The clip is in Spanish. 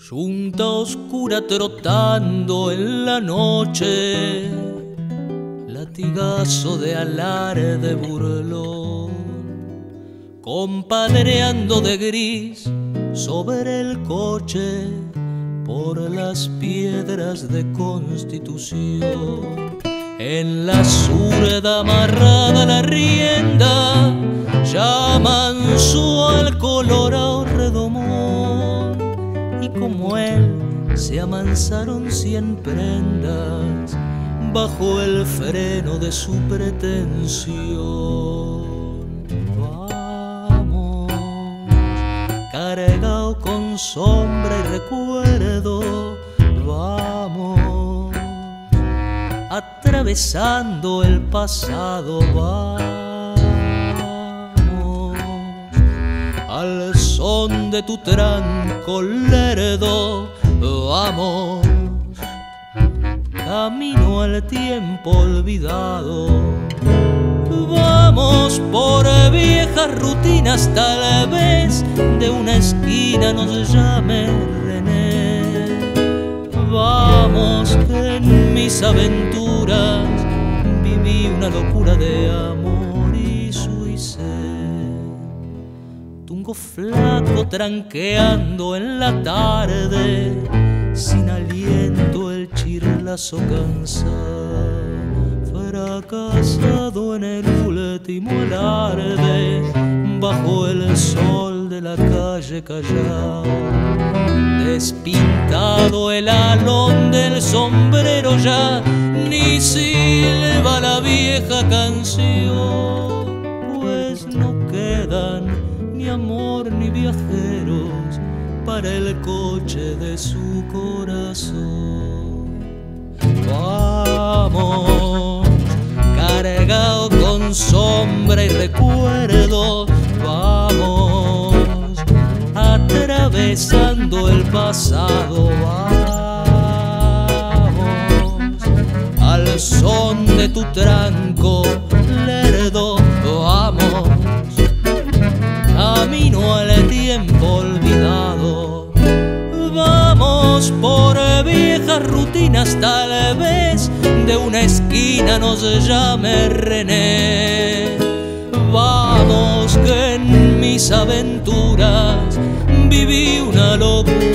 Yunta oscura trotando en la noche, latigazo de alarde burlón, compadreando de gris sobre el coche por las piedras de Constitución. En la zurda amarrada la rienda, ya manso al colorado redomón, y como él se amansaron 100 prendas bajo el freno de su pretensión. Vamos, cargado con sombra y recuerdo, vamos, atravesando el pasado, vamos, al son de tu tranco lerdo, vamos, camino al tiempo olvidado. Vamos por viejas rutinas, tal vez de una esquina nos llame René. Vamos, que en mis aventuras viví una locura de amor y suicé. Tungo flaco tranqueando en la tarde, sin aliento el chirlazo cansado, fracasado en el último alarde, bajo el sol de la calle Callao. Despintado el alón del sombrero, ya ni silba la vieja canción, pues no quedan ni amor ni viajeros para el coche de su corazón. Vamos, cargado con sombra y recuerdo, vamos, atravesando el pasado, vamos, al son de tu tranco lerdo, vamos, camino al tiempo olvidado. Vamos por viejas rutinas, tal vez de una esquina nos llame René. Vamos, que en mis aventuras viví una locura